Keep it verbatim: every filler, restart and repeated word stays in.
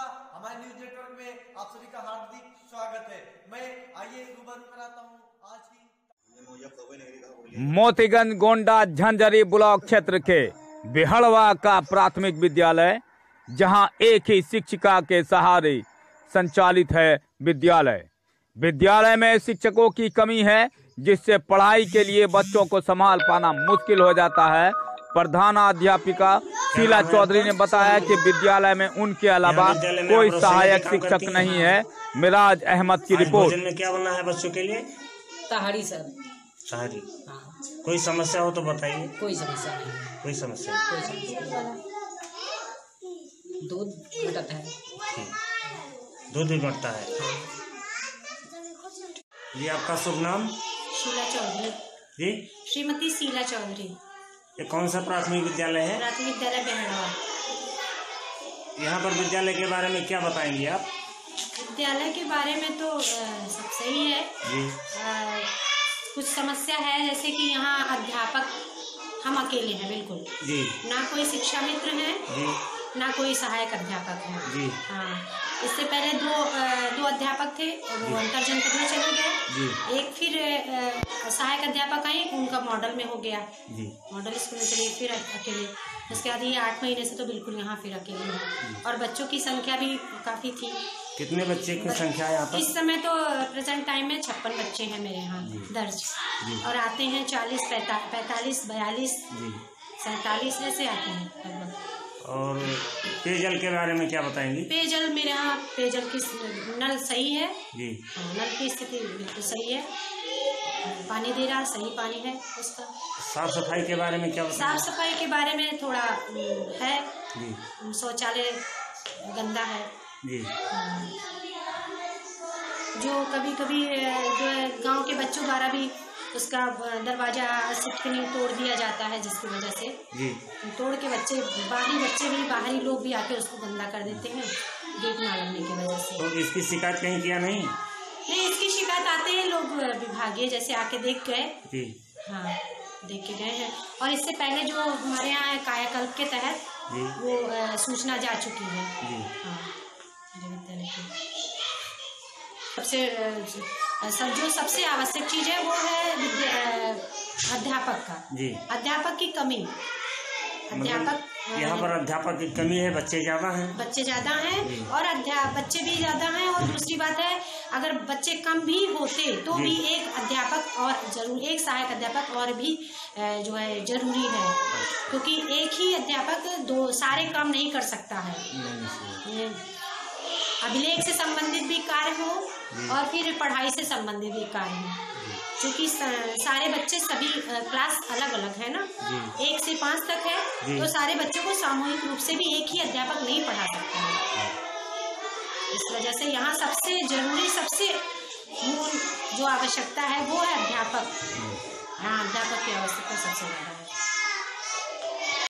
हमारे news network में आप सभी का हार्दिक स्वागत है। मैं आइए रूबरू कराता हूँ आज की मोतीगंज गोंडा झंझरी ब्लॉक क्षेत्र के बिहड़वा का प्राथमिक विद्यालय, जहां एक ही शिक्षिका के सहारे संचालित है विद्यालय। विद्यालय में शिक्षकों की कमी है, जिससे पढ़ाई के लिए बच्चों को संभाल पाना मुश्किल हो जाता है। प्रधानाध्यापिका शीला चौधरी ने बताया कि विद्यालय में उनके अलावा कोई सहायक शिक्षक नहीं है। मिराज अहमद की रिपोर्ट। भोजन में क्या बना है बच्चों के लिए? तहारी सर। तहारी। हाँ। कोई समस्या हो तो बताइए। कोई समस्या नहीं। कोई समस्या कोई समस्या दूध घटता है। दूध भी घटता है। जी, आपका शुभ नाम? शीला चौधरी। जी, श्रीमती शीला चौधरी। ये कौन सा प्राथमिक विद्यालय है? प्राथमिक विद्यालय बिहड़वा। यहाँ पर विद्यालय के बारे में क्या बताएंगे आप? विद्यालय के बारे में तो सब सही है जी। आ, कुछ समस्या है, जैसे कि यहाँ अध्यापक हम अकेले हैं बिल्कुल जी। ना कोई शिक्षा मित्र हैं जी, ना कोई सहायक अध्यापक है जी। हाँ, इससे पहले दो दो अध्यापक थे और वो अंतर जनपद में चले गए। एक फिर सहायक अध्यापक आए, उनका मॉडल में हो गया जी। मॉडल स्कूल में चले, फिर अकेले। उसके बाद ये आठ महीने से तो बिल्कुल यहाँ फिर अकेले हैं और बच्चों की संख्या भी काफी थी। कितने बच्चे की संख्या है यहाँ पर? इस समय तो प्रेजेंट टाइम में छप्पन बच्चे हैं मेरे यहाँ दर्ज और आते हैं चालीस पैंतालीस बयालीस सैतालीस ऐसे आते हैं लगभग। और पेयजल के बारे में क्या बताएंगे? पेयजल मेरे यहाँ पेयजल की नल सही है जी। नल की स्थिति बिल्कुल सही है, पानी दे रहा सही पानी है उसका। साफ सफाई के बारे में क्या बताएंगे? साफ सफाई के बारे में थोड़ा है जी। शौचालय गंदा है जी। जो कभी कभी जो है गांव के बच्चों द्वारा भी उसका दरवाजा सिटकनी तोड़ दिया जाता है, जिसकी वजह से जी। तोड़ के बच्चे बाहरी बच्चे भी बाहरी लोग भी आके उसको गंदा कर देते हैं गेट ना लगने की वजह से। तो इसकी शिकायत कहीं किया नहीं? नहीं, इसकी शिकायत आते हैं लोग विभागीय जैसे आके देख गए जी। हाँ, देख के गए हैं और इससे पहले जो हमारे यहाँ कायाकल्प के तहत वो आ, सूचना जा चुकी है जी। हाँ, विद्यालय की सबसे सब जो सबसे आवश्यक चीज है वो है अध्यापक का जी। अध्यापक की कमी, अध्यापक यहाँ पर अध्यापक की कमी है, बच्चे ज्यादा हैं बच्चे ज्यादा हैं और अध्यापक बच्चे भी ज्यादा हैं। और दूसरी बात है, अगर बच्चे कम भी होते तो भी एक अध्यापक और जरूर एक सहायक अध्यापक और भी जो है जरूरी है, क्योंकि एक ही अध्यापक दो सारे काम नहीं कर सकता है। अभिलेख से संबंधित भी कार्य हो और फिर पढ़ाई से संबंधित भी कार्य हो, क्योंकि सारे बच्चे सभी क्लास अलग अलग है ना, एक से पाँच तक है, तो सारे बच्चों को सामूहिक रूप से भी एक ही अध्यापक नहीं पढ़ा सकता है। इस वजह से यहाँ सबसे जरूरी सबसे मूल जो आवश्यकता है वो है अध्यापक। हाँ, अध्यापक की आवश्यकता सबसे ज्यादा है।